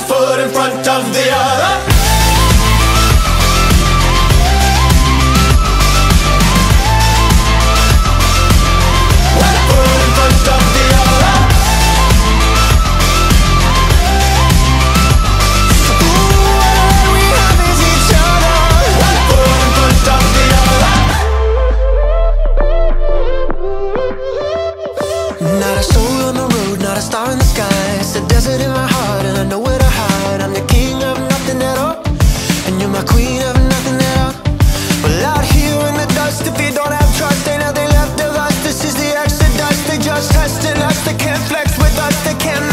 foot in front of the other. One foot in front of the other. Ooh, all we have is each other. One foot in front of the other. Not a soul on the road, not a star in the sky. It's a desert in my heart and I know where to hide. I'm the king of nothing at all, and you're my queen of nothing at all. Well, out here in the dust, if you don't have trust, ain't nothing left of us. This is the exodus. They just testing us. They can't flex with us. They can't